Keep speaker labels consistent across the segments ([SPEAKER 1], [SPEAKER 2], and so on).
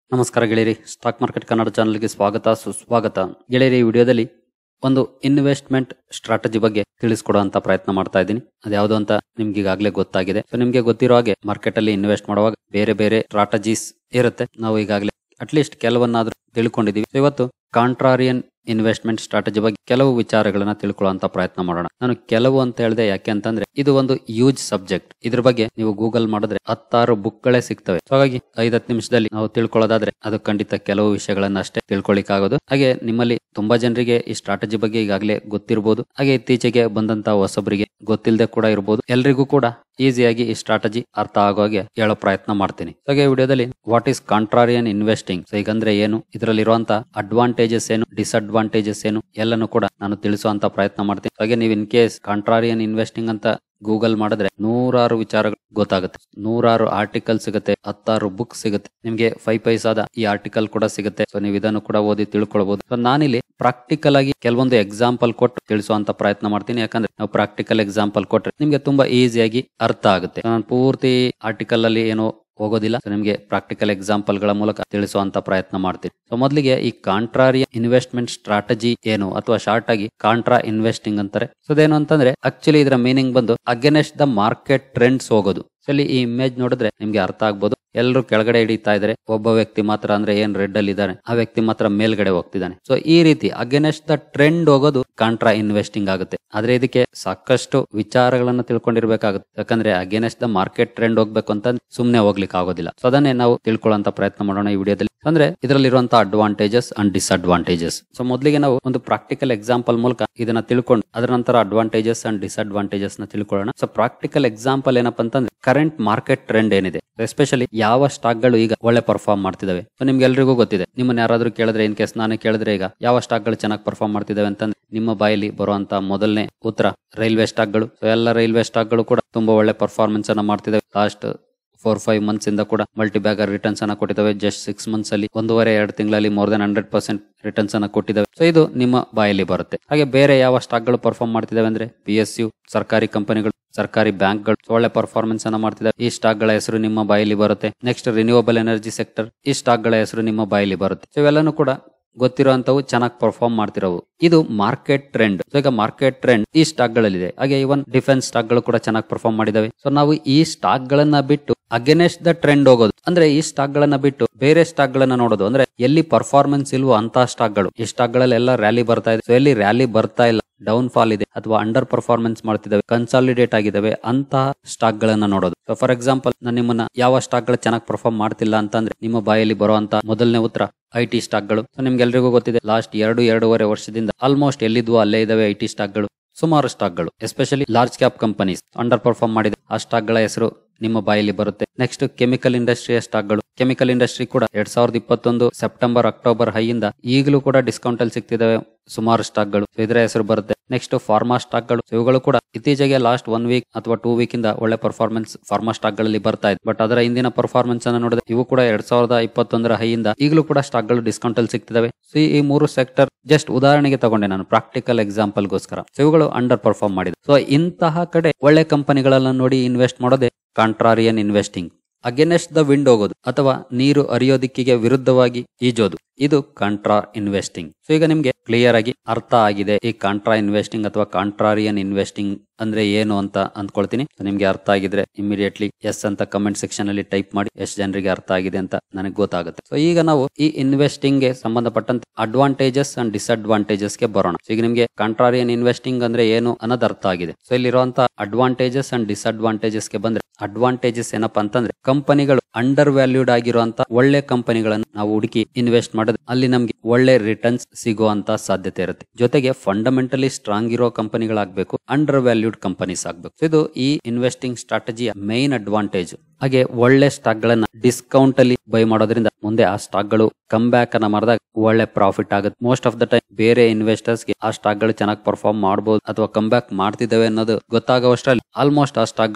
[SPEAKER 1] ನಮಸ್ಕಾರ ಗೆಳೆಯರಿ, stock market Kannada ಚಾನಲ್ಗೆ ಸ್ವಾಗತ ಸುಸ್ವಾಗತ. ಗೆಳೆಯರಿ, ಈ ವಿಡಿಯೋದಲ್ಲಿ ಒಂದು ಇನ್ವೆಸ್ಟ್ಮೆಂಟ್ ಸ್ಟ್ರಾಟಜಿ ಬಗ್ಗೆ ತಿಳಿಸ್ಕೊಡುವಂತ ಪ್ರಯತ್ನ ಮಾಡ್ತಾ ಇದ್ದೀನಿ. ಅದ್ಯಾವುದು ಅಂತ ನಿಮ್ಗೆ ಈಗಾಗಲೇ ಗೊತ್ತಾಗಿದೆ. ಸೊ ನಿಮ್ಗೆ ಗೊತ್ತಿರೋ ಹಾಗೆ ಮಾರ್ಕೆಟ್ ಅಲ್ಲಿ ಇನ್ವೆಸ್ಟ್ ಮಾಡುವಾಗ ಬೇರೆ ಬೇರೆ ಸ್ಟ್ರಾಟಜೀಸ್ ಇರುತ್ತೆ. ನಾವು ಈಗಾಗಲೇ ಅಟ್ಲೀಸ್ಟ್ ಕೆಲವನ್ನಾದ್ರೂ ತಿಳ್ಕೊಂಡಿದೀವಿ. ಇವತ್ತು ಕಾಂಟ್ರಾರಿಯನ್ ಇನ್ವೆಸ್ಟ್ಮೆಂಟ್ ಸ್ಟ್ರಾಟಜಿ ಬಗ್ಗೆ ಕೆಲವು ವಿಚಾರಗಳನ್ನ ತಿಳ್ಕೊಳ್ಳುವಂತ ಪ್ರಯತ್ನ ಮಾಡೋಣ. ನಾನು ಕೆಲವು ಅಂತ ಹೇಳಿದೆ ಯಾಕೆ ಅಂತಂದ್ರೆ ಇದು ಒಂದು ಯೂಜ್ ಸಬ್ಜೆಕ್ಟ್. ಇದ್ರ ಬಗ್ಗೆ ನೀವು ಗೂಗಲ್ ಮಾಡಿದ್ರೆ 16 ಬುಕ್ಗಳೇ ಸಿಗ್ತವೆ. ಹಾಗಾಗಿ 5-10 ನಿಮಿಷದಲ್ಲಿ ನಾವು ತಿಳ್ಕೊಳ್ಳೋದಾದ್ರೆ ಅದು ಖಂಡಿತ ಕೆಲವು ವಿಷಯಗಳನ್ನ ಅಷ್ಟೇ ತಿಳ್ಕೊಳ್ಳಿಕ್ಕಾಗೋದು. ಹಾಗೆ ನಿಮ್ಮಲ್ಲಿ ತುಂಬಾ ಜನರಿಗೆ ಈ ಸ್ಟ್ರಾಟಜಿ ಬಗ್ಗೆ ಈಗಾಗಲೇ ಗೊತ್ತಿರಬಹುದು. ಹಾಗೆ ಇತ್ತೀಚೆಗೆ ಬಂದಂತ ಹೊಸಬರಿಗೆ ಗೊತ್ತಿಲ್ಲದೆ ಕೂಡ ಇರಬಹುದು. ಎಲ್ರಿಗೂ ಕೂಡ ಈಸಿಯಾಗಿ ಈ ಸ್ಟ್ರಾಟಜಿ ಅರ್ಥ ಆಗೋ ಹಾಗೆ ಹೇಳೋ ಪ್ರಯತ್ನ ಮಾಡ್ತೀನಿ. ಹಾಗೆ ವಿಡಿಯೋದಲ್ಲಿ ವಾಟ್ ಈಸ್ ಕಾಂಟ್ರಾರಿಯನ್ ಇನ್ವೆಸ್ಟಿಂಗ್, ಹೀಗಂದ್ರೆ ಏನು, ಇದರಲ್ಲಿರುವಂತ ಅಡ್ವಾಂಟೇಜಸ್ ಏನು, ಡಿಸ್ಅಡ್ವಾಂಟೇಜಸ್ ಏನು, ಎಲ್ಲಾನು ಕೂಡ ನಾನು ತಿಳಿಸುವಂತ ಪ್ರಯತ್ನ ಮಾಡ್ತೀನಿ. ಹಾಗೆ ನೀವು ಇನ್ ಕೇಸ್ ಕಾಂಟ್ರಾರಿಯನ್ ಇನ್ವೆಸ್ಟಿಂಗ್ ಅಂತ ಗೂಗಲ್ ಮಾಡಿದ್ರೆ 100 ವಿಚಾರಗಳು ಗೊತ್ತಾಗುತ್ತೆ. 100 ಆರ್ಟಿಕಲ್ ಸಿಗುತ್ತೆ, 16 ಬುಕ್ ಸಿಗುತ್ತೆ, ನಿಮ್ಗೆ 5 ಪೈಸಾದ ಈ ಆರ್ಟಿಕಲ್ ಕೂಡ ಸಿಗುತ್ತೆ. ಸೊ ನೀವು ಇದನ್ನು ಕೂಡ ಓದಿ ತಿಳ್ಕೊಳ್ಬಹುದು. ಸೊ ನಾನಿಲ್ಲಿ ಪ್ರಾಕ್ಟಿಕಲ್ ಆಗಿ ಕೆಲವೊಂದು ಎಕ್ಸಾಂಪಲ್ ಕೊಟ್ಟು ತಿಳಿಸುವಂತ ಪ್ರಯತ್ನ ಮಾಡ್ತೀನಿ. ಯಾಕಂದ್ರೆ ನಾವು ಪ್ರಾಕ್ಟಿಕಲ್ ಎಕ್ಸಾಂಪಲ್ ಕೊಟ್ರೆ ನಿಮ್ಗೆ ತುಂಬಾ ಈಸಿಯಾಗಿ ಅರ್ಥ ಆಗುತ್ತೆ. ನಾನು ಪೂರ್ತಿ ಆರ್ಟಿಕಲ್ ಅಲ್ಲಿ ಏನೋ ಹೋಗೋದಿಲ್ಲ. ನಿಮ್ಗೆ ಪ್ರಾಕ್ಟಿಕಲ್ ಎಕ್ಸಾಂಪಲ್ ಗಳ ಮೂಲಕ ತಿಳಿಸುವಂತ ಪ್ರಯತ್ನ ಮಾಡ್ತೀನಿ. ಸೊ ಮೊದಲಿಗೆ ಈ ಕಾಂಟ್ರಾರಿಯನ್ ಇನ್ವೆಸ್ಟ್ಮೆಂಟ್ ಸ್ಟ್ರಾಟಜಿ ಏನು, ಅಥವಾ ಶಾರ್ಟ್ ಆಗಿ ಕಾಂಟ್ರಾ ಇನ್ವೆಸ್ಟಿಂಗ್ ಅಂತಾರೆ. ಸೊ ಅದೇನು ಅಂತಂದ್ರೆ ಆಕ್ಚುಲಿ ಇದರ ಮೀನಿಂಗ್ ಬಂದು ಅಗೇನೆಸ್ಟ್ ದ ಮಾರ್ಕೆಟ್ ಟ್ರೆಂಡ್ಸ್ ಹೋಗೋದು. ಸೊ ಇಲ್ಲಿ ಈ ಇಮೇಜ್ ನೋಡಿದ್ರೆ ನಿಮ್ಗೆ ಅರ್ಥ ಆಗ್ಬೋದು. ಎಲ್ಲರೂ ಕೆಳಗಡೆ ಹಿಡಿತಾ ಇದಾರೆ, ಒಬ್ಬ ವ್ಯಕ್ತಿ ಮಾತ್ರ ಅಂದ್ರೆ ಏನ್ ರೆಡ್ ಅಲ್ಲಿ ಇದ್ದಾನೆ ಆ ವ್ಯಕ್ತಿ ಮಾತ್ರ ಮೇಲ್ಗಡೆ ಹೋಗ್ತಿದ್ದಾನೆ. ಸೊ ಈ ರೀತಿ ಅಗೇನೆಸ್ಟ್ ದ ಟ್ರೆಂಡ್ ಹೋಗೋದು ಕಾಂಟ್ರಾ ಇನ್ವೆಸ್ಟಿಂಗ್ ಆಗುತ್ತೆ. ಆದ್ರೆ ಇದಕ್ಕೆ ಸಾಕಷ್ಟು ವಿಚಾರಗಳನ್ನ ತಿಳ್ಕೊಂಡಿರ್ಬೇಕಾಗುತ್ತೆ. ಯಾಕಂದ್ರೆ ಅಗೇನೆಸ್ಟ್ ದ ಮಾರ್ಕೆಟ್ ಟ್ರೆಂಡ್ ಹೋಗ್ಬೇಕು ಅಂತ ಸುಮ್ನೆ ಹೋಗ್ಲಿಕ್ಕೆ ಆಗೋದಿಲ್ಲ. ಸೊ ಅದನ್ನೇ ನಾವು ತಿಳ್ಕೊಳ್ಳುವಂತ ಪ್ರಯತ್ನ ಮಾಡೋಣ ಈ ವಿಡಿಯೋದಲ್ಲಿ. ಅಂದ್ರೆ ಇದರಲ್ಲಿರುವಂತಹ ಅಡ್ವಾಂಟೇಜಸ್ ಅಂಡ್ ಡಿಸ್ಅಡ್ವಾಂಟೇಜಸ್. ಸೊ ಮೊದಲಿಗೆ ನಾವು ಒಂದು ಪ್ರಾಕ್ಟಿಕಲ್ ಎಕ್ಸಾಂಪಲ್ ಮೂಲಕ ಇದನ್ನ ತಿಳ್ಕೊಂಡು ಅದರ ನಂತರ ಅಡ್ವಾಂಟೇಜಸ್ ಅಂಡ್ ಡಿಸ್ಅಡ್ವಾಂಟೇಜಸ್ ನ ತಿಳ್ಕೊಳ್ಳೋಣ. ಸೊ ಪ್ರಾಕ್ಟಿಕಲ್ ಎಕ್ಸಾಂಪಲ್ ಏನಪ್ಪಾ ಅಂತಂದ್ರೆ ಕರೆಂಟ್ ಮಾರ್ಕೆಟ್ ಟ್ರೆಂಡ್ ಏನಿದೆ, ಎಸ್ಪೆಷಲಿ ಯಾವ ಸ್ಟಾಕ್ ಗಳು ಈಗ ಒಳ್ಳೆ ಪರ್ಫಾರ್ಮ್ ಮಾಡ್ತಿದಾವೆ. ಸೊ ನಿಮ್ಗೆ ಎಲ್ರಿಗೂ ಗೊತ್ತಿದೆ. ನಿಮ್ಮನ್ನ ಯಾರಾದ್ರೂ ಕೇಳಿದ್ರೆ, ಇನ್ ಕೇಸ್ ನಾನು ಕೇಳಿದ್ರೆ ಈಗ ಯಾವ ಸ್ಟಾಕ್ ಗಳು ಚೆನ್ನಾಗಿ ಪರ್ಫಾರ್ಮ್ ಮಾಡ್ತಿದಾವೆ ಅಂತಂದ್ರೆ ನಿಮ್ಮ ಬಾಯಲ್ಲಿ ಬರುವಂತ ಮೊದಲನೇ ಉತ್ತರ ರೈಲ್ವೆ ಸ್ಟಾಕ್ ಗಳು. ಸೊ ಎಲ್ಲ ರೈಲ್ವೆ ಸ್ಟಾಕ್ ಗಳು ಕೂಡ ತುಂಬಾ ಒಳ್ಳೆ ಪರ್ಫಾರ್ಮೆನ್ಸ್ ಅನ್ನ ಮಾಡ್ತಿದಾವೆ. ಲಾಸ್ಟ್ 4-5 ಮಂತ್ಸ್ ಇಂದ ಕೂಡ ಮಲ್ಟಿ ಬ್ಯಾಗರ್ ರಿಟರ್ನ್ಸ್ ಅನ್ನ ಕೊಟ್ಟಿದ್ದಾವೆ. ಜಸ್ಟ್ 6 ಮಂತ್ಸ್ ಅಲ್ಲಿ 1.5-2 ತಿಂಗಳಲ್ಲಿ ಮೋರ್ ದನ್ 100% ರಿಟರ್ನ್ಸ್ ಅನ್ನ ಕೊಟ್ಟಿದ್ದಾವೆ. ಸೊ ಇದು ನಿಮ್ಮ ಬಾಯಲ್ಲಿ ಬರುತ್ತೆ. ಹಾಗೆ ಬೇರೆ ಯಾವ ಸ್ಟಾಕ್ ಗಳು ಪರ್ಫಾರ್ಮ್ ಮಾಡ್ತಿದಾವೆ ಅಂದ್ರೆ PSU, ಸರ್ಕಾರಿ ಕಂಪನಿಗಳು, ಸರ್ಕಾರಿ ಬ್ಯಾಂಕ್ ಗಳು ಒಳ್ಳೆ ಪರ್ಫಾರ್ಮೆನ್ಸ್ ಅನ್ನ ಮಾಡ್ತಿದ್ದಾವೆ. ಈ ಸ್ಟಾಕ್ ಗಳ ಹೆಸರು ನಿಮ್ಮ ಬಾಯಲ್ಲಿ ಬರುತ್ತೆ. ನೆಕ್ಸ್ಟ್ ರಿನ್ಯೂವಬಲ್ ಎನರ್ಜಿ ಸೆಕ್ಟರ್, ಈ ಸ್ಟಾಕ್ ಗಳ ಹೆಸರು ನಿಮ್ಮ ಬಾಯಲ್ಲಿ ಬರುತ್ತೆ. ಸೊ ಇವೆಲ್ಲನೂ ಕೂಡ ಗೊತ್ತಿರುವಂತವು, ಚೆನ್ನಾಗಿ ಪರ್ಫಾರ್ಮ್ ಮಾಡ್ತಿರೋವು. ಇದು ಮಾರ್ಕೆಟ್ ಟ್ರೆಂಡ್. ಸೊ ಈಗ ಮಾರ್ಕೆಟ್ ಟ್ರೆಂಡ್ ಈ ಸ್ಟಾಕ್ ಗಳಲ್ಲಿದೆ. ಹಾಗೆ ಇವನ್ ಡಿಫೆನ್ಸ್ ಸ್ಟಾಕ್ ಗಳು ಕೂಡ ಚೆನ್ನಾಗಿ ಪರ್ಫಾರ್ಮ್ ಮಾಡಿದಾವೆ. ಸೊ ನಾವು ಈ ಸ್ಟಾಕ್ ಗಳನ್ನ ಬಿಟ್ಟು ಅಗೇನೆಸ್ಟ್ ದ ಟ್ರೆಂಡ್ ಹೋಗೋದು, ಅಂದ್ರೆ ಈ ಸ್ಟಾಕ್ ಗಳನ್ನ ಬಿಟ್ಟು ಬೇರೆ ಸ್ಟಾಕ್ ಗಳನ್ನ ನೋಡೋದು. ಅಂದ್ರೆ ಎಲ್ಲಿ ಪರ್ಫಾರ್ಮೆನ್ಸ್ ಇಲ್ವೋ ಅಂತ ಸ್ಟಾಕ್ ಗಳು, ಈ ಸ್ಟಾಕ್ ಗಳಲ್ಲಿ ಎಲ್ಲ ರ್ಯಾಲಿ ಬರ್ತಾ ಇದೆ. ಸೊ ಎಲ್ಲಿ ರ್ಯಾಲಿ ಬರ್ತಾ ಇಲ್ಲ, ಡೌನ್ ಫಾಲ್ ಇದೆ ಅಥವಾ ಅಂಡರ್ ಪರ್ಫಾರ್ಮೆನ್ಸ್ ಮಾಡ್ತಿದ್ದಾವೆ, ಕನ್ಸಾಲಿಡೇಟ್ ಆಗಿದ್ದಾವೆ ಅಂತಹ ಸ್ಟಾಕ್ ಗಳನ್ನ ನೋಡೋದು. ಸೊ ಫಾರ್ ಎಕ್ಸಾಂಪಲ್ ನಾನು ನಿಮ್ಮನ್ನ ಯಾವ ಸ್ಟಾಕ್ ಗಳು ಚೆನ್ನಾಗಿ ಪರ್ಫಾರ್ಮ್ ಮಾಡ್ತಿಲ್ಲ ಅಂತಂದ್ರೆ ನಿಮ್ಮ ಬಾಯಲ್ಲಿ ಬರುವಂತ ಮೊದಲನೇ ಉತ್ತರ IT ಸ್ಟಾಕ್ ಗಳು. ಸೊ ನಿಮ್ಗೆ ಎಲ್ರಿಗೂ ಗೊತ್ತಿದೆ, ಲಾಸ್ಟ್ 2-2.5 ವರ್ಷದಿಂದ ಆಲ್ಮೋಸ್ಟ್ ಎಲ್ಲಿದ್ವು ಅಲ್ಲೇ ಇದಾವೆ IT ಸ್ಟಾಕ್ ಗಳು. ಸುಮಾರು ಸ್ಟಾಕ್ ಗಳು especially large cap companies underperform ಮಾಡಿದೆ. ಆ ಸ್ಟಾಕ್ ಗಳ ಹೆಸರು ನಿಮ್ಮ ಬಾಯಲ್ಲಿ ಬರುತ್ತೆ. ನೆಕ್ಸ್ಟ್ ಕೆಮಿಕಲ್ ಇಂಡಸ್ಟ್ರಿಯ ಸ್ಟಾಕ್ ಗಳು. ಕೆಮಿಕಲ್ ಇಂಡಸ್ಟ್ರಿ ಕೂಡ 2021 ಸೆಪ್ಟೆಂಬರ್ ಅಕ್ಟೋಬರ್ ಹೈಯಿಂದ ಈಗಲೂ ಕೂಡ ಡಿಸ್ಕೌಂಟ್ ಅಲ್ಲಿ ಸಿಗ್ತಿದಾವೆ ಸುಮಾರು ಸ್ಟಾಕ್ ಗಳು. ಇದರ ಹೆಸರು ಬರುತ್ತೆ. ನೆಕ್ಸ್ಟ್ ಫಾರ್ಮಾ ಸ್ಟಾಕ್ ಗಳು. ಇವುಗಳು ಕೂಡ ಇತ್ತೀಚೆಗೆ ಲಾಸ್ಟ್ 1 ವೀಕ್ ಅಥವಾ 2 ವೀಕ್ ಇಂದ ಒಳ್ಳೆ ಪರ್ಫಾರ್ಮೆನ್ಸ್ ಫಾರ್ಮಾ ಸ್ಟಾಕ್ ಗಳಲ್ಲಿ ಬರ್ತಾ ಇದೆ. ಬಟ್ ಅದರ ಹಿಂದಿನ ಪರ್ಫಾರ್ಮೆನ್ಸ್ ಅನ್ನು ನೋಡಿದ್ರೆ ಇವು ಕೂಡ 2021 ಹೈಯಿಂದ ಈಗಲೂ ಕೂಡ ಸ್ಟಾಕ್ ಗಳು ಡಿಸ್ಕೌಂಟ್ ಅಲ್ಲಿ ಸಿಗ್ತಿದಾವೆ. ಸೊ ಈ 3 ಸೆಕ್ಟರ್ ಜಸ್ಟ್ ಉದಾಹರಣೆಗೆ ತಗೊಂಡೆ ನಾನು ಪ್ರಾಕ್ಟಿಕಲ್ ಎಕ್ಸಾಂಪಲ್ ಗೋಸ್ಕರ. ಸೊ ಇವುಗಳು ಅಂಡರ್ ಪರ್ಫಾರ್ಮ್ ಮಾಡಿದೆ. ಸೊ ಇಂತಹ ಕಡೆ ಒಳ್ಳೆ ಕಂಪನಿಗಳನ್ನ ನೋಡಿ ಇನ್ವೆಸ್ಟ್ ಮಾಡೋದೇ contrarian investing. Against the wind ಹೋಗೋದು ಅಥವಾ ನೀರು ಹರಿಯೋ ದಿಕ್ಕಿಗೆ ವಿರುದ್ಧವಾಗಿ ಈಜೋದು, ಇದು ಕಾಂಟ್ರಾ ಇನ್ವೆಸ್ಟಿಂಗ್. ಸೊ ಈಗ ನಿಮ್ಗೆ ಕ್ಲಿಯರ್ ಆಗಿ ಅರ್ಥ ಆಗಿದೆ ಈ ಕಾಂಟ್ರಾ ಇನ್ವೆಸ್ಟಿಂಗ್ ಅಥವಾ ಕಾಂಟ್ರಾರಿಯನ್ ಇನ್ವೆಸ್ಟಿಂಗ್ ಅಂದ್ರೆ ಏನು ಅಂತ ಅಂದ್ಕೊಳ್ತೀನಿ. ನಿಮ್ಗೆ ಅರ್ಥ ಆಗಿದ್ರೆ ಇಮಿಡಿಯೇಟ್ಲಿ ಎಸ್ ಅಂತ ಕಮೆಂಟ್ ಸೆಕ್ಷನ್ ಅಲ್ಲಿ ಟೈಪ್ ಮಾಡಿ, ಎಷ್ಟು ಜನರಿಗೆ ಅರ್ಥ ಆಗಿದೆ ಅಂತ ನನಗೆ ಗೊತ್ತಾಗುತ್ತೆ. ಸೊ ಈಗ ನಾವು ಈ ಇನ್ವೆಸ್ಟಿಂಗ್ ಗೆ ಸಂಬಂಧಪಟ್ಟಂತೆ ಅಡ್ವಾಂಟೇಜಸ್ ಅಂಡ್ ಡಿಸ್ಅಡ್ವಾಂಟೇಜಸ್ ಗೆ ಬರೋಣ. ಈಗ ನಿಮ್ಗೆ ಕಾಂಟ್ರಾರಿಯನ್ ಇನ್ವೆಸ್ಟಿಂಗ್ ಅಂದ್ರೆ ಏನು ಅನ್ನೋದು ಅರ್ಥ ಆಗಿದೆ. ಸೊ ಇಲ್ಲಿರುವಂತಹ ಅಡ್ವಾಂಟೇಜಸ್ ಅಂಡ್ ಡಿಸ್ಅಡ್ವಾಂಟೇಜಸ್ ಗೆ ಬಂದ್ರೆ, ಅಡ್ವಾಂಟೇಜಸ್ ಏನಪ್ಪಾ ಅಂತಂದ್ರೆ ಕಂಪನಿಗಳು ಅಂಡರ್ ವ್ಯಾಲ್ಯೂಡ್ ಆಗಿರುವಂತ ಒಳ್ಳೆ ಕಂಪನಿಗಳನ್ನು ನಾವು ಹುಡುಕಿ ಇನ್ವೆಸ್ಟ್ ಮಾಡೋದು, ಅಲ್ಲಿ ನಮ್ಗೆ ಒಳ್ಳೆ ರಿಟರ್ನ್ಸ್ ಸಿಗುವಂತ ಸಾಧ್ಯತೆ ಇರುತ್ತೆ. ಜೊತೆಗೆ ಫಂಡಮೆಂಟಲಿ ಸ್ಟ್ರಾಂಗ್ ಇರೋ ಕಂಪನಿಗಳಾಗಬೇಕು, ಅಂಡರ್ ವ್ಯಾಲ್ಯೂಡ್ ಕಂಪನೀಸ್ ಆಗಬೇಕು. ಇದು ಈ ಇನ್ವೆಸ್ಟಿಂಗ್ ಸ್ಟ್ರಾಟಜಿಯ ಮೈನ್ ಅಡ್ವಾಂಟೇಜ್. ಹಾಗೆ ಒಳ್ಳೆ ಸ್ಟಾಕ್ ಗಳನ್ನ ಡಿಸ್ಕೌಂಟ್ ಅಲ್ಲಿ ಬೈ ಮಾಡೋದ್ರಿಂದ ಮುಂದೆ ಆ ಸ್ಟಾಕ್ ಗಳು ಕಮ್ ಬ್ಯಾಕ್ ಅನ್ನ ಮಾಡಿದಾಗ ಒಳ್ಳೆ ಪ್ರಾಫಿಟ್ ಆಗುತ್ತೆ. ಮೋಸ್ಟ್ ಆಫ್ ದ ಟೈಮ್ ಬೇರೆ ಇನ್ವೆಸ್ಟರ್ಸ್ ಗೆ ಆ ಸ್ಟಾಕ್ ಗಳು ಚೆನ್ನಾಗಿ ಪರ್ಫಾರ್ಮ್ ಮಾಡಬಹುದು ಅಥವಾ ಕಮ್ ಬ್ಯಾಕ್ ಮಾಡ್ತಿದ್ದಾವೆ ಅನ್ನೋದು ಗೊತ್ತಾಗುವಷ್ಟರಲ್ಲಿ ಆಲ್ಮೋಸ್ಟ್ ಆ ಸ್ಟಾಕ್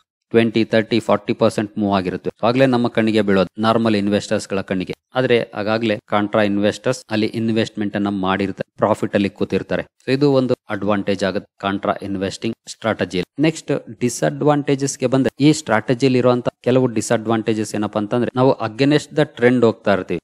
[SPEAKER 1] 20-30-40% ಮೂವ್ ಆಗಿರುತ್ತೆ. ಆಗ್ಲೇ ನಮ್ಮ ಕಣ್ಣಿಗೆ ಬೀಳೋದು ನಾರ್ಮಲ್ ಇನ್ವೆಸ್ಟರ್ಸ್ ಗಳ ಕಣ್ಣಿಗೆ. ಆದ್ರೆ ಆಗಾಗ್ಲೇ ಕಾಂಟ್ರಾ ಇನ್ವೆಸ್ಟರ್ಸ್ ಅಲ್ಲಿ ಇನ್ವೆಸ್ಟ್ಮೆಂಟ್ ಅನ್ನ ಮಾಡಿರ್ತಾರೆ, ಪ್ರಾಫಿಟ್ ಅಲ್ಲಿ ಕೂತಿರ್ತಾರೆ. ಸೊ ಇದು ಒಂದು ಅಡ್ವಾಂಟೇಜ್ ಆಗುತ್ತೆ ಕಾಂಟ್ರಾ ಇನ್ವೆಸ್ಟಿಂಗ್ ಸ್ಟ್ರಾಟಜಿಯಲ್ಲಿ. ನೆಕ್ಸ್ಟ್ ಡಿಸ್ಅಡ್ವಾಂಟೇಜಸ್ ಗೆ ಬಂದ್ರೆ, ಈ ಸ್ಟ್ರಾಟಜಿಯಲ್ಲಿ ಇರುವಂತ ಕೆಲವು ಡಿಸ್ಅಡ್ವಾಂಟೇಜಸ್ ಏನಪ್ಪಾ ಅಂತಂದ್ರೆ ನಾವು ಅಗೇನೆಸ್ಟ್ ದ ಟ್ರೆಂಡ್ ಹೋಗ್ತಾ ಇರ್ತೀವಿ.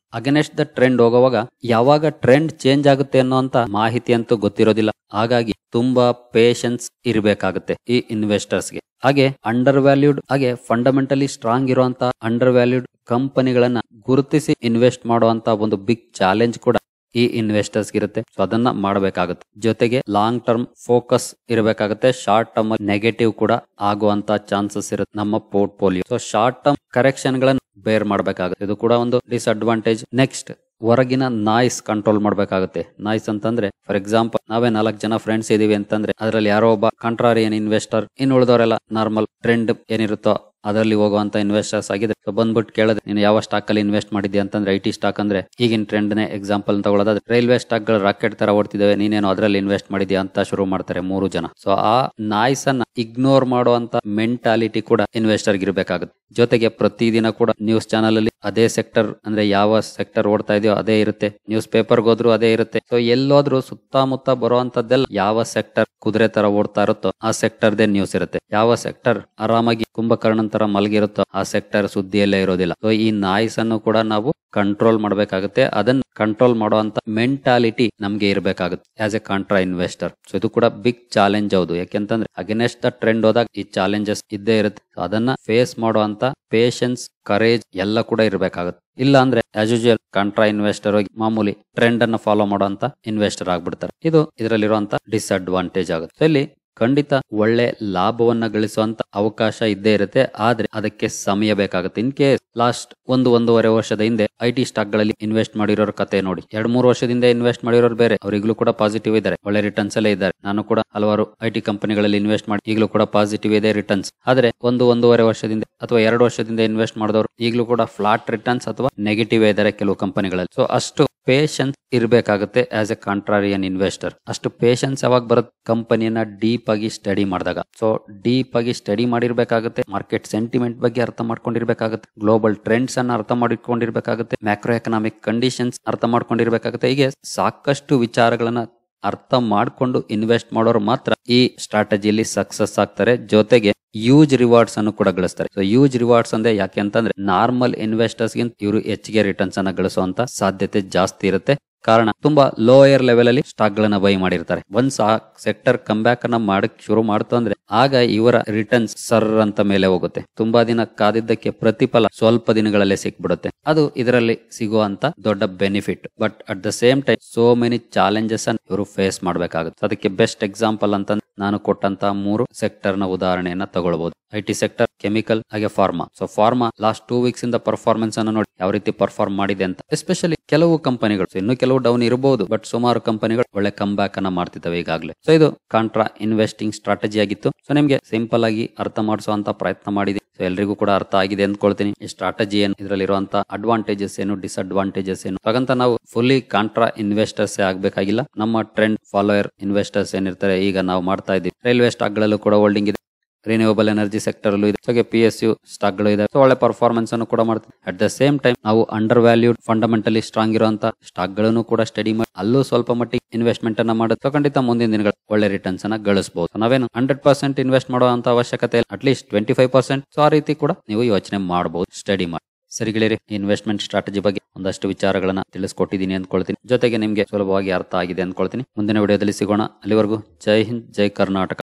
[SPEAKER 1] ಅಗೇನೆಸ್ಟ್ ದ ಟ್ರೆಂಡ್ ಹೋಗುವಾಗ ಯಾವಾಗ ಟ್ರೆಂಡ್ ಚೇಂಜ್ ಆಗುತ್ತೆ ಅನ್ನೋಂತ ಮಾಹಿತಿ ಅಂತೂ ಗೊತ್ತಿರೋದಿಲ್ಲ. ಹಾಗಾಗಿ ತುಂಬಾ ಪೇಷನ್ಸ್ ಇರಬೇಕಾಗುತ್ತೆ ಈ ಇನ್ವೆಸ್ಟರ್ಸ್ಗೆ. ಹಾಗೆ ಅಂಡರ್ ವ್ಯಾಲ್ಯೂಡ್ ಹಾಗೆ ಫಂಡಮೆಂಟಲಿ ಸ್ಟ್ರಾಂಗ್ ಇರುವಂತ ಅಂಡರ್ ವ್ಯಾಲ್ಯೂಡ್ ಕಂಪನಿಗಳನ್ನ ಗುರುತಿಸಿ ಇನ್ವೆಸ್ಟ್ ಮಾಡುವಂತ ಒಂದು ಬಿಗ್ ಚಾಲೆಂಜ್ ಕೂಡ ಈ ಇನ್ವೆಸ್ಟರ್ಸ್ ಇರುತ್ತೆ. ಸೊ ಅದನ್ನ ಮಾಡಬೇಕಾಗುತ್ತೆ. ಜೊತೆಗೆ ಲಾಂಗ್ ಟರ್ಮ್ ಫೋಕಸ್ ಇರಬೇಕಾಗುತ್ತೆ. ಶಾರ್ಟ್ ಟರ್ಮ್ ನೆಗೆಟಿವ್ ಕೂಡ ಆಗುವಂತ ಚಾನ್ಸಸ್ ಇರುತ್ತೆ ನಮ್ಮ portfolio. So short term correction ಗಳನ್ನ ಬೇರ್ ಮಾಡಬೇಕಾಗುತ್ತೆ. ಇದು ಕೂಡ ಒಂದು ಡಿಸ್ಅಡ್ವಾಂಟೇಜ್. ನೆಕ್ಸ್ಟ್, ಹೊರಗಿನ ನಾಯ್ಸ್ ಕಂಟ್ರೋಲ್ ಮಾಡಬೇಕಾಗುತ್ತೆ. ನಾಯ್ಸ್ ಅಂತಂದ್ರೆ ಫಾರ್ ಎಕ್ಸಾಂಪಲ್ ನಾವೇ 4 ಜನ ಫ್ರೆಂಡ್ಸ್ ಇದೀವಿ ಅಂತಂದ್ರೆ ಅದರಲ್ಲಿ ಯಾರೋ ಒಬ್ಬ ಕಾಂಟ್ರಾರಿಯನ್ ಇನ್ವೆಸ್ಟರ್, ಇನ್ನು ಉಳಿದವರೆಲ್ಲ ನಾರ್ಮಲ್ ಟ್ರೆಂಡ್ ಏನಿರುತ್ತೋ ಅದರಲ್ಲಿ ಹೋಗುವಂತ ಇನ್ವೆಸ್ಟರ್ಸ್ ಆಗಿದೆ. ಸೊ ಬಂದ್ಬಿಟ್ಟು ಕೇಳಿದ್ರೆ ನೀನು ಯಾವ ಸ್ಟಾಕ್ ಅಲ್ಲಿ ಇನ್ವೆಸ್ಟ್ ಮಾಡಿದ್ಯಾ ಅಂತಂದ್ರೆ ಐಟಿ ಸ್ಟಾಕ್ ಅಂದ್ರೆ ಈಗಿನ ಟ್ರೆಂಡ್ ನೇ ಎಕ್ಸಾಂಪಲ್ ತಗೊಳ್ಳೋದಾದ್ರೆ ರೈಲ್ವೆ ಸ್ಟಾಕ್ ಗಳು ರಾಕೆಟ್ ತರ ಓಡ್ತಿದಾವೆ, ನೀನೇನು ಅದರಲ್ಲಿ ಇನ್ವೆಸ್ಟ್ ಮಾಡಿದ್ಯಾ ಅಂತ ಶುರು ಮಾಡ್ತಾರೆ 3 ಜನ. ಸೊ ಆ ನಾಯ್ಸ್ ಅನ್ನ ಇಗ್ನೋರ್ ಮಾಡುವಂತ ಮೆಂಟಾಲಿಟಿ ಕೂಡ ಇನ್ವೆಸ್ಟರ್ ಇರಬೇಕಾಗುತ್ತೆ. ಜೊತೆಗೆ ಪ್ರತಿದಿನ ಕೂಡ ನ್ಯೂಸ್ ಚಾನಲ್ ಅಲ್ಲಿ ಅದೇ ಸೆಕ್ಟರ್ ಅಂದ್ರೆ ಯಾವ ಸೆಕ್ಟರ್ ಓಡ್ತಾ ಇದೆಯೋ ಅದೇ ಇರುತ್ತೆ. ನ್ಯೂಸ್ ಪೇಪರ್ ಹೋದ್ರು ಅದೇ ಇರುತ್ತೆ. ಸೊ ಎಲ್ಲೋದ್ರು ಸುತ್ತಮುತ್ತ ಬರುವಂತದ್ದೆಲ್ಲ ಯಾವ ಸೆಕ್ಟರ್ ಕುದುರೆ ತರ ಓಡ್ತಾ ಇರುತ್ತೋ ಆ ಸೆಕ್ಟರ್ ದೇ ನ್ಯೂಸ್ ಇರುತ್ತೆ. ಯಾವ ಸೆಕ್ಟರ್ ಆರಾಮಾಗಿ ಕುಂಭಕರ್ಣನ್ ತರ ಮಲಗಿರುತ್ತೋ ಆ ಸೆಕ್ಟರ್ ಸುದ್ದಿಯಲ್ಲೇ ಇರೋದಿಲ್ಲ. ಸೊ ಈ ನಾಯ್ಸ್ ಅನ್ನು ಕೂಡ ನಾವು ಕಂಟ್ರೋಲ್ ಮಾಡಬೇಕಾಗುತ್ತೆ. ಅದನ್ನ ಕಂಟ್ರೋಲ್ ಮಾಡುವಂತ ಮೆಂಟಾಲಿಟಿ ನಮ್ಗೆ ಇರಬೇಕಾಗುತ್ತೆ as a contra investor. So ಇದು ಕೂಡ ಬಿಗ್ ಚಾಲೆಂಜ್ ಹೌದು. ಯಾಕೆಂತಂದ್ರೆ ಅಗೇನೆಸ್ಟ್ ದ ಟ್ರೆಂಡ್ ಹೋದಾಗ ಈ ಚಾಲೆಂಜಸ್ ಇದ್ದೇ ಇರುತ್ತೆ. ಅದನ್ನ ಫೇಸ್ ಮಾಡುವಂತ ಪೇಷನ್ಸ್, ಕರೇಜ್ ಎಲ್ಲ ಕೂಡ ಇರಬೇಕಾಗುತ್ತೆ. ಇಲ್ಲ ಅಂದ್ರೆ ಆಸ್ ಯೂಶುವಲ್ ಕಾಂಟ್ರಾ ಇನ್ವೆಸ್ಟರ್ ಹೋಗಿ ಮಾಮೂಲಿ ಟ್ರೆಂಡ್ ಅನ್ನ ಫಾಲೋ ಮಾಡುವಂತ ಇನ್ವೆಸ್ಟರ್ ಆಗ್ಬಿಡ್ತಾರೆ. ಇದು ಇದರಲ್ಲಿರುವಂತ ಡಿಸ್ಅಡ್ವಾಂಟೇಜ್ ಆಗುತ್ತೆ. ಸೊ ಇಲ್ಲಿ ಖಂಡಿತ ಒಳ್ಳೆ ಲಾಭವನ್ನ ಗಳಿಸುವಂತ ಅವಕಾಶ ಇದ್ದೇ ಇರುತ್ತೆ. ಆದ್ರೆ ಅದಕ್ಕೆ ಸಮಯ ಬೇಕಾಗುತ್ತೆ. ಇನ್ ಕೇಸ್ ಲಾಸ್ಟ್ 1-1.5 ವರ್ಷದ ಹಿಂದೆ ಐಟಿ ಸ್ಟಾಕ್ ಗಳಲ್ಲಿ ಇನ್ವೆಸ್ಟ್ ಮಾಡಿರೋರ್ ಕತೆ ನೋಡಿ. 2-3 ವರ್ಷದಿಂದ ಇನ್ವೆಸ್ಟ್ ಮಾಡಿರೋರು ಬೇರೆ, ಅವ್ರಿಗ್ಲೂ ಕೂಡ ಪಾಸಿಟಿವ್ ಇದ್ದಾರೆ, ಒಳ್ಳೆ ರಿಟರ್ನ್ಸ್ ಅಲ್ಲೇ ಇದ್ದಾರೆ. ನಾನು ಕೂಡ ಹಲವಾರು ಐಟಿ ಕಂಪನಿಗಳಲ್ಲಿ ಇನ್ವೆಸ್ಟ್ ಮಾಡಿ ಈಗಲೂ ಕೂಡ ಪಾಸಿಟಿವ್ ಇದೆ ರಿಟರ್ನ್ಸ್. ಆದ್ರೆ 1-1.5 ವರ್ಷದಿಂದ ಅಥವಾ 2 ವರ್ಷದಿಂದ ಇನ್ವೆಸ್ಟ್ ಮಾಡಿದವರು ಈಗಲೂ ಕೂಡ ಫ್ಲಾಟ್ ರಿಟರ್ನ್ಸ್ ಅಥವಾ ನೆಗೆಟಿವ್ ಇದ್ದಾರೆ ಕೆಲವು ಕಂಪನಿಗಳಲ್ಲಿ. ಸೊ ಅಷ್ಟು ಪೇಷನ್ಸ್ ಇರಬೇಕಾಗುತ್ತೆ ಆಸ್ ಎ ಕಾಂಟ್ರಾರಿಯನ್ ಇನ್ವೆಸ್ಟರ್. ಅಷ್ಟು ಪೇಷನ್ಸ್ ಯಾವಾಗ ಬರುತ್ತೆ? ಕಂಪನಿಯನ್ನ ಡೀಪ್ ಆಗಿ ಸ್ಟಡಿ ಮಾಡಿದಾಗ. ಸೊ ಡೀಪ್ ಆಗಿ ಸ್ಟಡಿ ಮಾಡಿರ್ಬೇಕಾಗುತ್ತೆ. ಮಾರ್ಕೆಟ್ ಸೆಂಟಿಮೆಂಟ್ ಬಗ್ಗೆ ಅರ್ಥ ಮಾಡ್ಕೊಂಡಿರ್ಬೇಕಾಗುತ್ತೆ. ಗ್ಲೋಬಲ್ ಟ್ರೆಂಡ್ಸ್ ಅನ್ನ ಅರ್ಥ ಮಾಡಿಕೊಂಡಿರ್ಬೇಕಾಗುತ್ತೆ. ಮ್ಯಾಕ್ರೋ ಎಕನಾಮಿಕ್ ಕಂಡೀಷನ್ಸ್ ಅರ್ಥ ಮಾಡ್ಕೊಂಡಿರ್ಬೇಕಾಗುತ್ತೆ. ಹೀಗೆ ಸಾಕಷ್ಟು ವಿಚಾರಗಳನ್ನ ಅರ್ಥ ಮಾಡ್ಕೊಂಡು ಇನ್ವೆಸ್ಟ್ ಮಾಡೋರು ಮಾತ್ರ ಈ ಸ್ಟ್ರಾಟಜಿಯಲ್ಲಿ ಸಕ್ಸಸ್ ಆಗ್ತಾರೆ. ಜೊತೆಗೆ ಯೂಜ್ ರಿವಾರ್ಡ್ಸ್ ಅನ್ನು ಕೂಡ ಗಳಿಸ್ತಾರೆ. ಸೊ ಯೂಜ್ ರಿವಾರ್ಡ್ಸ್ ಅಂದ್ರೆ ಯಾಕೆ ಅಂತಂದ್ರೆ ನಾರ್ಮಲ್ ಇನ್ವೆಸ್ಟರ್ಸ್ ಗಿಂತ ಇವರು ಹೆಚ್ಚಿಗೆ ರಿಟರ್ನ್ಸ್ ಅನ್ನ ಗಳಿಸುವಂತ ಸಾಧ್ಯತೆ ಜಾಸ್ತಿ ಇರುತ್ತೆ. ಕಾರಣ ತುಂಬಾ ಲೋಯರ್ ಲೆವೆಲ್ ಅಲ್ಲಿ ಸ್ಟಾಕ್ ಗಳನ್ನ ಬೈ ಮಾಡಿರ್ತಾರೆ. ಒಂದ್ ಸೆಕ್ಟರ್ ಕಮ್ ಬ್ಯಾಕ್ ಅನ್ನ ಮಾಡಕ್ ಶುರು ಮಾಡ್ತು ಅಂದ್ರೆ ಆಗ ಇವರ ರಿಟರ್ನ್ಸ್ ಸರ್ ಅಂತ ಮೇಲೆ ಹೋಗುತ್ತೆ. ತುಂಬಾ ದಿನ ಕಾದಿದ್ದಕ್ಕೆ ಪ್ರತಿಫಲ ಸ್ವಲ್ಪ ದಿನಗಳಲ್ಲೇ ಸಿಕ್ಬಿಡುತ್ತೆ. ಅದು ಇದರಲ್ಲಿ ಸಿಗುವಂತ ದೊಡ್ಡ benefit. But at the same time so many challenges ಅನ್ನು ಇವರು ಫೇಸ್ ಮಾಡ್ಬೇಕಾಗುತ್ತೆ. ಅದಕ್ಕೆ ಬೆಸ್ಟ್ ಎಕ್ಸಾಂಪಲ್ ಅಂತ ನಾನು ಕೊಟ್ಟಂತ 3 ಸೆಕ್ಟರ್ ನ ಉದಾಹರಣೆಯನ್ನ ತಗೊಳ್ಬಹುದು. ಐಟಿ ಸೆಕ್ಟರ್, ಕೆಮಿಕಲ್ ಹಾಗೆ pharma. So pharma last 2 weeks ಇಂದ ಪರ್ಫಾರ್ಮೆನ್ಸ್ ಅನ್ನು ನೋಡಿ ಯಾವ ರೀತಿ ಪರ್ಫಾರ್ಮ್ ಮಾಡಿದೆ ಅಂತ. ಎಸ್ಪೆಷಲಿ ಕೆಲವು ಕಂಪನಿಗಳು, ಇನ್ನು ಕೆಲವು ಡೌನ್ ಇರಬಹುದು, ಬಟ್ ಸುಮಾರು ಕಂಪನಿಗಳು ಒಳ್ಳೆ ಕಮ್ ಬ್ಯಾಕ್ ಅನ್ನ ಮಾಡ್ತಿದ್ದಾವೆ ಈಗಾಗಲೇ. ಸೊ ಇದು ಕಾಂಟ್ರಾ ಇನ್ವೆಸ್ಟಿಂಗ್ ಸ್ಟ್ರಾಟಜಿ ಆಗಿತ್ತು. ಸೊ ನಿಮ್ಗೆ ಸಿಂಪಲ್ ಆಗಿ ಅರ್ಥ ಮಾಡಿಸುವಂತ ಪ್ರಯತ್ನ ಮಾಡಿದೆ. ಸೊ ಎಲ್ರಿಗೂ ಕೂಡ ಅರ್ಥ ಆಗಿದೆ ಅಂದ್ಕೊಳ್ತೀನಿ. ಈ ಸ್ಟ್ರಾಟಜಿ ಏನು, ಇದರಲ್ಲಿರುವಂತ ಅಡ್ವಾಂಟೇಜಸ್ ಏನು, ಡಿಸ್ಅಡ್ವಾಂಟೇಜಸ್ ಏನು. ಹಾಗಂತ ನಾವು ಫುಲ್ಲಿ ಕಾಂಟ್ರಾ ಇನ್ವೆಸ್ಟರ್ಸ್ ಆಗ್ಬೇಕಾಗಿಲ್ಲ. ನಮ್ಮ ಟ್ರೆಂಡ್ ಫಾಲೋಯರ್ ಇನ್ವೆಸ್ಟರ್ಸ್ ಏನಿರ್ತಾರೆ, ಈಗ ನಾವು ಮಾಡ್ತಾ ಇದ್ದೀವಿ. ರೈಲ್ವೆ ಸ್ಟಾಕ್ ಗಳಲ್ಲೂ ಕೂಡ ಹೋಲ್ಡಿಂಗ್ ಇದೆ, ರಿನ್ಯೂವಬಲ್ ಎನರ್ಜಿ ಸೆಕ್ಟರ್ ಅಲ್ಲೂ ಇದೆ, ಹಾಗೆ PSU ಸ್ಟಾಕ್ ಗಳು ಇದೆ. ಒಳ್ಳೆ ಪರ್ಫಾರ್ಮೆನ್ಸ್ ಅನ್ನು ಕೂಡ ಮಾಡ್ತೀವಿ. ಅಟ್ ದ ಸೇಮ್ ಟೈಮ್ ನಾವು ಅಂಡರ್ ವ್ಯಾಲ್ಯೂಡ್ ಫಂಡಮೆಂಟಲಿ ಸ್ಟ್ರಾಂಗ್ ಇರುವಂತ ಸ್ಟಾಕ್ ಗಳನ್ನು ಕೂಡ ಸ್ಟಡಿ ಮಾಡಿ ಅಲ್ಲೂ ಸ್ವಲ್ಪ ಮಟ್ಟಿಗೆ ಇನ್ವೆಸ್ಟ್ಮೆಂಟ್ ಅನ್ನ ಮಾಡೋದು ಖಂಡಿತ ಮುಂದಿನ ದಿನಗಳು ಒಳ್ಳೆ ರಿಟರ್ನ್ಸ್ ಅನ್ನ ಗಳಿಸಬಹುದು. ನಾವೇನು 100% ಇನ್ವೆಸ್ಟ್ ಮಾಡುವಂತ ಅವಶ್ಯಕತೆ ಇಲ್ಲ, ಅಟ್ಲೀಸ್ಟ್ 25%. ಸೊ ಆ ರೀತಿ ಕೂಡ ನೀವು ಯೋಚನೆ ಮಾಡಬಹುದು, ಸ್ಟಡಿ ಮಾಡಿ. ಸರಿ ಗೆಳೆಯರೆ, ಇನ್ವೆಸ್ಟ್ಮೆಂಟ್ ಸ್ಟ್ರಾಟಜಿ ಬಗ್ಗೆ ಒಂದಷ್ಟು ವಿಚಾರಗಳನ್ನ ತಿಳಿಸ್ಕೊಟ್ಟಿದ್ದೀನಿ ಅಂದ್ಕೊಳ್ತೀನಿ. ಜೊತೆಗೆ ನಿಮ್ಗೆ ಸುಲಭವಾಗಿ ಅರ್ಥ ಆಗಿದೆ ಅಂದ್ಕೊಳ್ತೀನಿ. ಮುಂದಿನ ವಿಡಿಯೋದಲ್ಲಿ ಸಿಗೋಣ. ಅಲ್ಲಿವರೆಗೂ ಜೈ ಹಿಂದ್, ಜೈ ಕರ್ನಾಟಕ.